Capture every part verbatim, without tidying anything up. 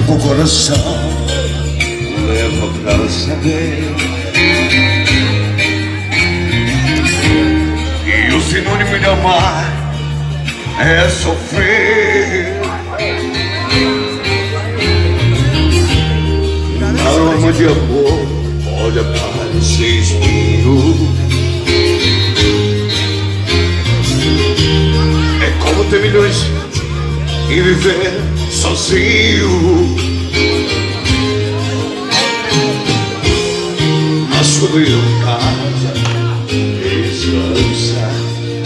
o coração leva pra saber. E o sinônimo de amar é sofrer. Na alma de amor pode aparecer espinho. É como ter milhões e viver sozinho. Mas quando eu em casa descansar,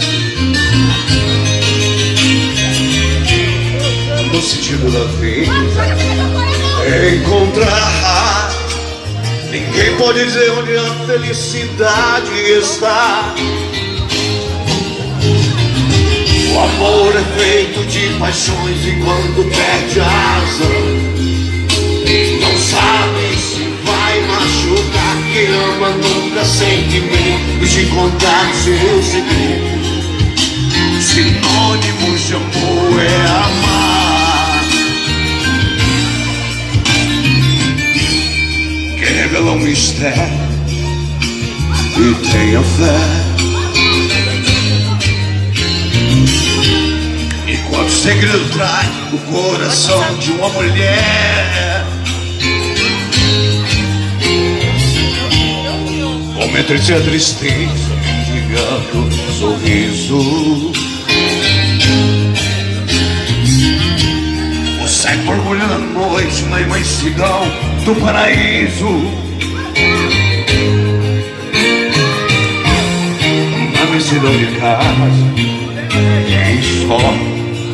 no sentido da vida é encontrar. Ninguém pode dizer onde a felicidade está. O amor é feito de paixões e quando perde a asa, não sabe se vai machucar. Quem ama nunca sente medo de contar seu segredo. Sinônimos de amor é amar. Quem revela um mistério e tenha fé. Quando o segredo traz o coração de uma mulher, como entre a tristeza mendigando um sorriso, o céu mergulhando à noite na imensidão do paraíso. Na imensidão de casa tem só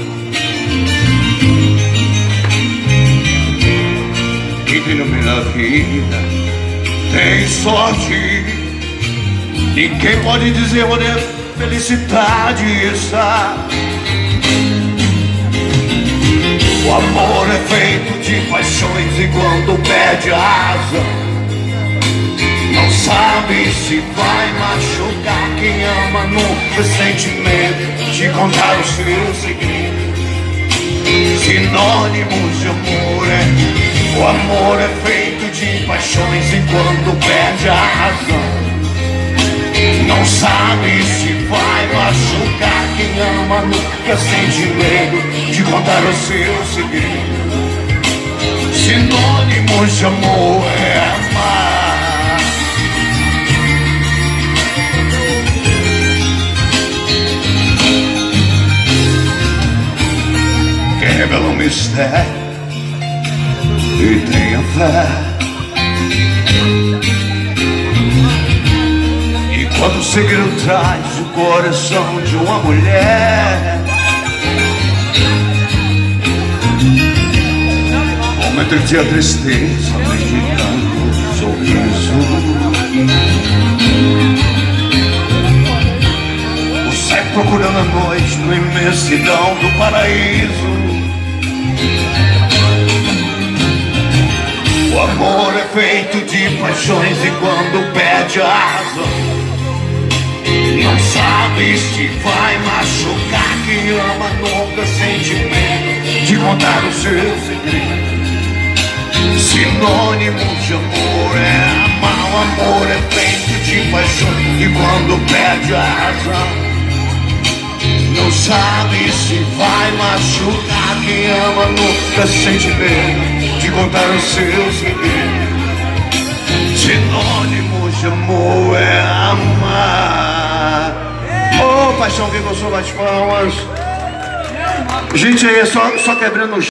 que ilumina a vida, tem sorte. Ninguém pode dizer onde a felicidade está. O amor é feito de paixões e quando perde a asa, não sabe se vai machucar. Quem ama nunca sente medo de contar o seu segredo. Sinônimos de amor é: o amor é feito de paixões e quando perde a razão, não sabe se vai machucar. Quem ama nunca sente medo de contar o seu segredo. Sinônimos de amor é amar. Quem revela um mistério e tenha fé. E quando o segredo traz o coração de uma mulher, como entre a tristeza mendigando um sorriso, o céu procurando a noite na imensidão do paraíso. O amor é feito de paixões e quando perde a asa, não sabe se vai machucar. Quem ama nunca sente medo de contar o seu segredo. Sinônimos de amor é amar. O amor é feito de paixões e quando perde a asa, não sabe se vai machucar. Quem ama nunca sente medo de contar o seu segredo. Sinônimos de amor é amar. Ô, oh, paixão, quem gostou, bate palmas. Gente, aí é só, só quebrando o